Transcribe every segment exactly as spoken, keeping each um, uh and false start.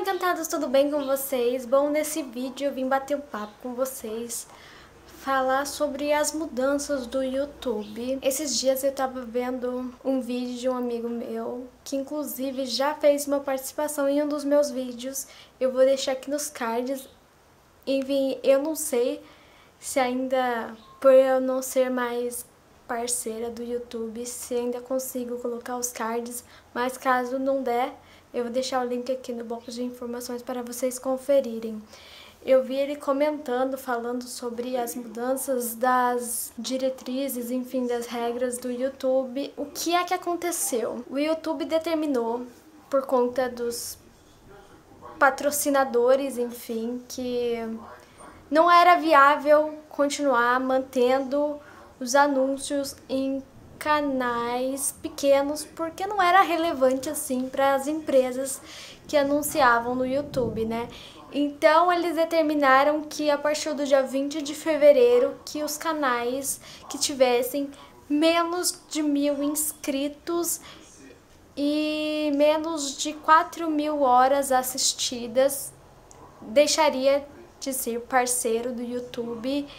encantados, tudo bem com vocês? Bom, nesse vídeo eu vim bater um papo com vocês, falar sobre as mudanças do YouTube. Esses dias eu tava vendo um vídeo de um amigo meu, que inclusive já fez uma participação em um dos meus vídeos. Eu vou deixar aqui nos cards. Enfim, eu não sei se ainda, por eu não ser mais parceira do YouTube, se ainda consigo colocar os cards, mas caso não der, eu vou deixar o link aqui no box de informações para vocês conferirem. Eu vi ele comentando, falando sobre as mudanças das diretrizes, enfim, das regras do YouTube. O que é que aconteceu? O YouTube determinou, por conta dos patrocinadores, enfim, que não era viável continuar mantendo os anúncios em canais pequenos, porque não era relevante assim para as empresas que anunciavam no YouTube, né? Então eles determinaram que a partir do dia vinte de fevereiro que os canais que tivessem menos de mil inscritos e menos de quatro mil horas assistidas deixaria de ser parceiro do YouTube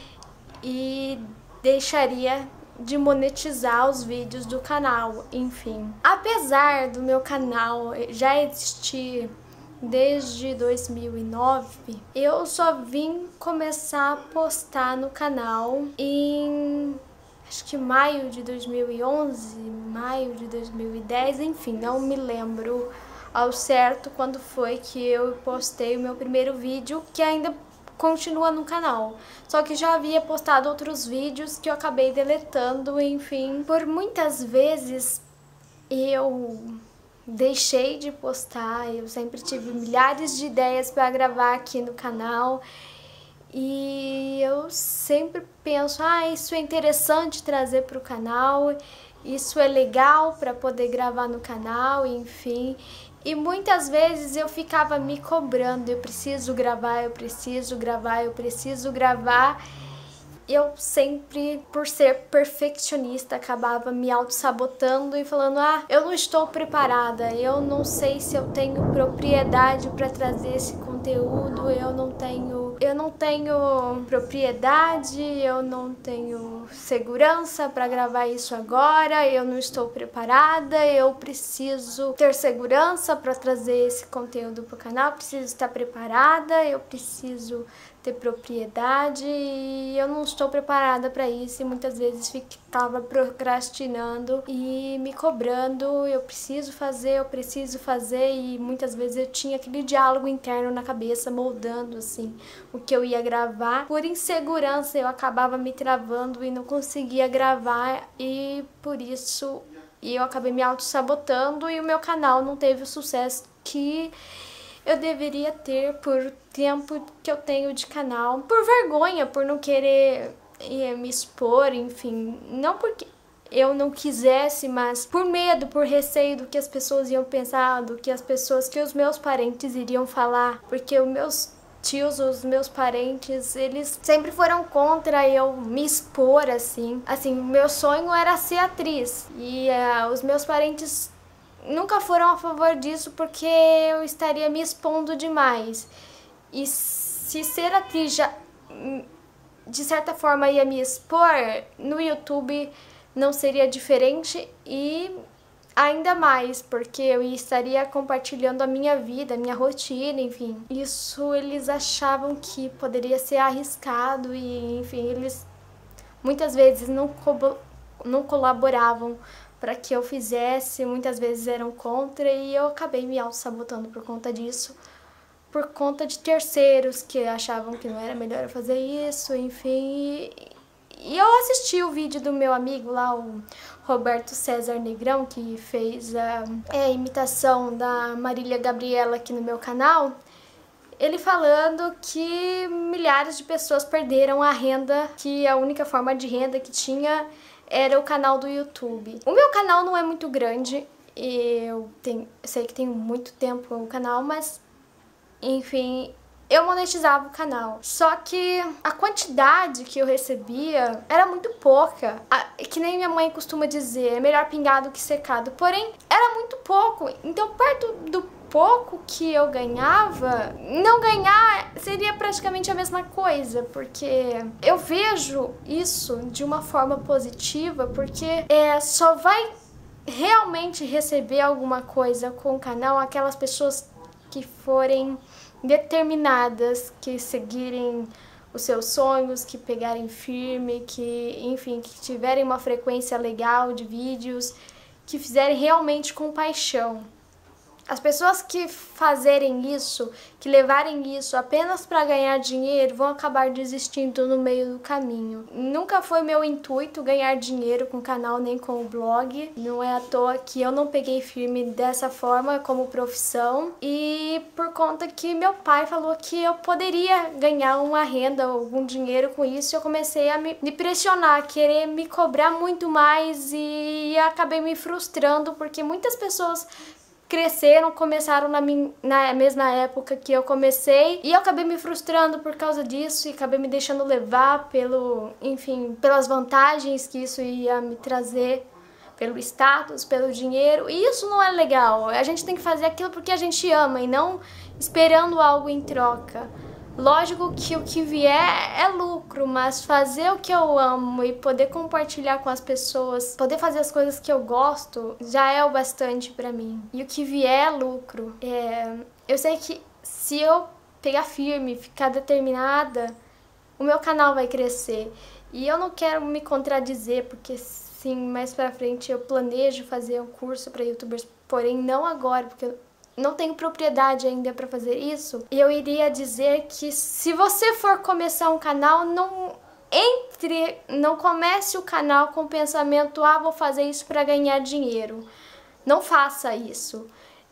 e deixaria de monetizar os vídeos do canal, enfim. Apesar do meu canal já existir desde dois mil e nove, eu só vim começar a postar no canal em acho que maio de dois mil e onze, maio de dois mil e dez, enfim, não me lembro ao certo quando foi que eu postei o meu primeiro vídeo, que ainda continua no canal. Só que já havia postado outros vídeos que eu acabei deletando, enfim. Por muitas vezes eu deixei de postar, eu sempre tive milhares de ideias para gravar aqui no canal. E eu sempre penso, ah, isso é interessante trazer para o canal, isso é legal para poder gravar no canal, enfim. E muitas vezes eu ficava me cobrando, eu preciso gravar, eu preciso gravar, eu preciso gravar. Eu sempre, por ser perfeccionista, acabava me auto-sabotando e falando, ah, eu não estou preparada, eu não sei se eu tenho propriedade para trazer esse conteúdo, eu não tenho, eu não tenho propriedade, eu não tenho segurança para gravar isso agora, eu não estou preparada, eu preciso ter segurança para trazer esse conteúdo para o canal, preciso estar preparada, eu preciso ter propriedade e eu não estou preparada para isso e muitas vezes ficava procrastinando e me cobrando, eu preciso fazer, eu preciso fazer e muitas vezes eu tinha aquele diálogo interno na cabeça moldando assim o que eu ia gravar. Por insegurança eu acabava me travando e não conseguia gravar e por isso eu acabei me auto-sabotando e o meu canal não teve o sucesso que eu deveria ter por tempo que eu tenho de canal, por vergonha, por não querer me expor, enfim, não porque eu não quisesse, mas por medo, por receio do que as pessoas iam pensar, do que as pessoas, que os meus parentes iriam falar, porque os meus tios, os meus parentes, eles sempre foram contra eu me expor, assim, assim, meu sonho era ser atriz, e uh, os meus parentes nunca foram a favor disso porque eu estaria me expondo demais. E se ser atriz já, de certa forma, ia me expor, no YouTube não seria diferente e ainda mais, porque eu estaria compartilhando a minha vida, a minha rotina, enfim. Isso eles achavam que poderia ser arriscado e, enfim, eles muitas vezes não, co não colaboravam para que eu fizesse, muitas vezes eram contra e eu acabei me auto-sabotando por conta disso, por conta de terceiros que achavam que não era melhor eu fazer isso, enfim. E eu assisti o vídeo do meu amigo lá, o Roberto César Negrão, que fez a, a imitação da Marília Gabriela aqui no meu canal, ele falando que milhares de pessoas perderam a renda, que a única forma de renda que tinha era o canal do YouTube. O meu canal não é muito grande, eu, tenho, eu sei que tenho muito tempo no canal, mas, enfim, eu monetizava o canal. Só que a quantidade que eu recebia era muito pouca. Que nem minha mãe costuma dizer, é melhor pingado que secado. Porém, era muito pouco. Então, perto do pouco que eu ganhava, não ganhar seria praticamente a mesma coisa, porque eu vejo isso de uma forma positiva, porque é, só vai realmente receber alguma coisa com o canal aquelas pessoas que forem determinadas, que seguirem os seus sonhos, que pegarem firme, que, enfim, que tiverem uma frequência legal de vídeos, que fizerem realmente com paixão. As pessoas que fazerem isso, que levarem isso apenas para ganhar dinheiro, vão acabar desistindo no meio do caminho. Nunca foi meu intuito ganhar dinheiro com o canal nem com o blog. Não é à toa que eu não peguei firme dessa forma como profissão. E por conta que meu pai falou que eu poderia ganhar uma renda, algum dinheiro com isso, eu comecei a me pressionar, a querer me cobrar muito mais e acabei me frustrando porque muitas pessoas cresceram, começaram na, minha, na mesma época que eu comecei e eu acabei me frustrando por causa disso e acabei me deixando levar pelo, enfim, pelas vantagens que isso ia me trazer, pelo status, pelo dinheiro, e isso não é legal. A gente tem que fazer aquilo porque a gente ama e não esperando algo em troca. Lógico que o que vier é lucro, mas fazer o que eu amo e poder compartilhar com as pessoas, poder fazer as coisas que eu gosto, já é o bastante pra mim. E o que vier é lucro. É... Eu sei que se eu pegar firme, ficar determinada, o meu canal vai crescer. E eu não quero me contradizer, porque sim, mais pra frente eu planejo fazer um curso pra youtubers, porém não agora, porque eu não tenho propriedade ainda para fazer isso. E eu iria dizer que se você for começar um canal, não entre, não comece o canal com o pensamento, ah, vou fazer isso para ganhar dinheiro. Não faça isso.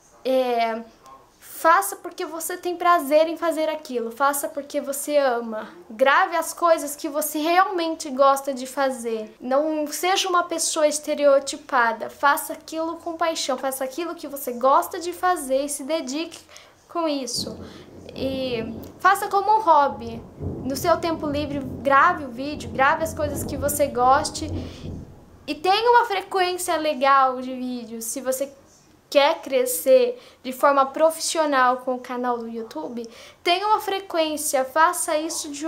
É, faça porque você tem prazer em fazer aquilo. Faça porque você ama. Grave as coisas que você realmente gosta de fazer. Não seja uma pessoa estereotipada. Faça aquilo com paixão. Faça aquilo que você gosta de fazer e se dedique com isso. E faça como um hobby. No seu tempo livre, grave o vídeo, grave as coisas que você goste e tenha uma frequência legal de vídeos. Se você quer crescer de forma profissional com o canal do YouTube, tenha uma frequência, faça isso de...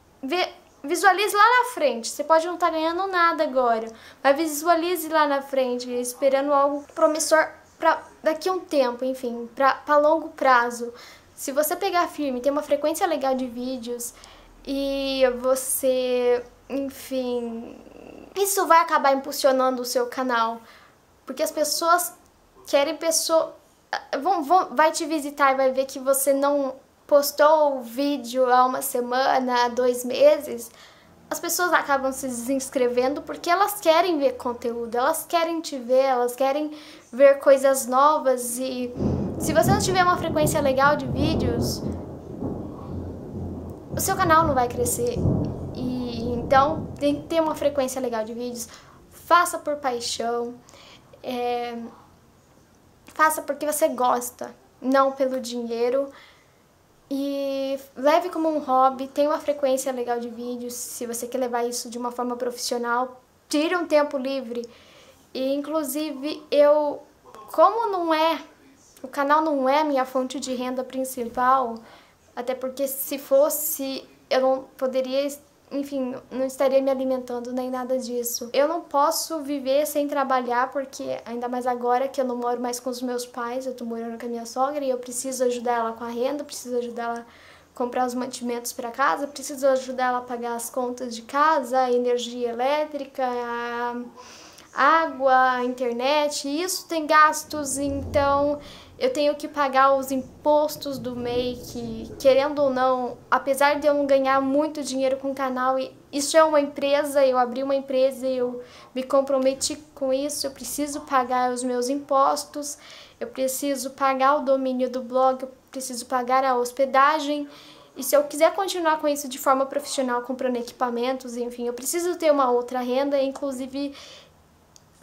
Visualize lá na frente. Você pode não estar ganhando nada agora, mas visualize lá na frente, esperando algo promissor para daqui a um tempo, enfim, para longo prazo. Se você pegar firme, ter uma frequência legal de vídeos e você, enfim, isso vai acabar impulsionando o seu canal, porque as pessoas querem pessoa vão, vão, vai te visitar e vai ver que você não postou o vídeo há uma semana, há dois meses. As pessoas acabam se desinscrevendo porque elas querem ver conteúdo, elas querem te ver, elas querem ver coisas novas. E se você não tiver uma frequência legal de vídeos, o seu canal não vai crescer. E então tem que ter uma frequência legal de vídeos. Faça por paixão. É... Faça porque você gosta, não pelo dinheiro. E leve como um hobby, tenha uma frequência legal de vídeos. Se você quer levar isso de uma forma profissional, tire um tempo livre. E inclusive eu, como não é, o canal não é minha fonte de renda principal, até porque se fosse, eu não poderia, enfim, não estaria me alimentando nem nada disso. Eu não posso viver sem trabalhar, porque ainda mais agora que eu não moro mais com os meus pais, eu tô morando com a minha sogra e eu preciso ajudar ela com a renda, preciso ajudar ela a comprar os mantimentos para casa, preciso ajudar ela a pagar as contas de casa, a energia elétrica, a água, a internet, e isso tem gastos, então eu tenho que pagar os impostos do M E I, que, querendo ou não, apesar de eu não ganhar muito dinheiro com o canal, isso é uma empresa, eu abri uma empresa e eu me comprometi com isso, eu preciso pagar os meus impostos, eu preciso pagar o domínio do blog, eu preciso pagar a hospedagem, e se eu quiser continuar com isso de forma profissional, comprando equipamentos, enfim, eu preciso ter uma outra renda, inclusive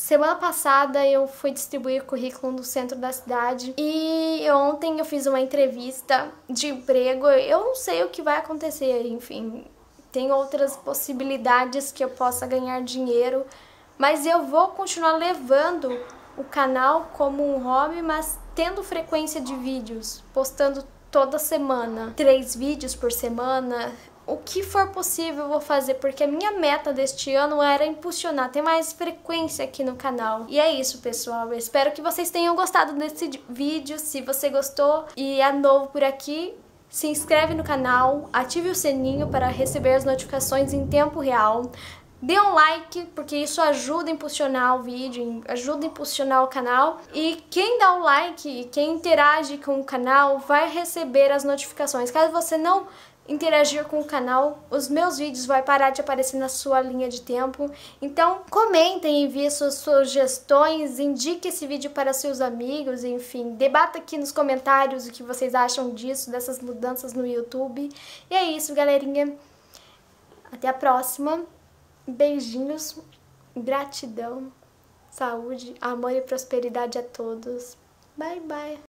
Semana passada eu fui distribuir currículo no centro da cidade e ontem eu fiz uma entrevista de emprego. Eu não sei o que vai acontecer, enfim, tem outras possibilidades que eu possa ganhar dinheiro, mas eu vou continuar levando o canal como um hobby, mas tendo frequência de vídeos, postando toda semana, três vídeos por semana. O que for possível eu vou fazer, porque a minha meta deste ano era impulsionar, ter mais frequência aqui no canal. E é isso, pessoal. Eu espero que vocês tenham gostado desse vídeo. Se você gostou e é novo por aqui, se inscreve no canal, ative o sininho para receber as notificações em tempo real. Dê um like, porque isso ajuda a impulsionar o vídeo, ajuda a impulsionar o canal. E quem dá o like, quem interage com o canal, vai receber as notificações. Caso você não interagir com o canal, os meus vídeos vão parar de aparecer na sua linha de tempo. Então comentem, enviem suas sugestões, indique esse vídeo para seus amigos, enfim, debata aqui nos comentários o que vocês acham disso, dessas mudanças no YouTube. E é isso, galerinha. Até a próxima. Beijinhos, gratidão, saúde, amor e prosperidade a todos. Bye, bye.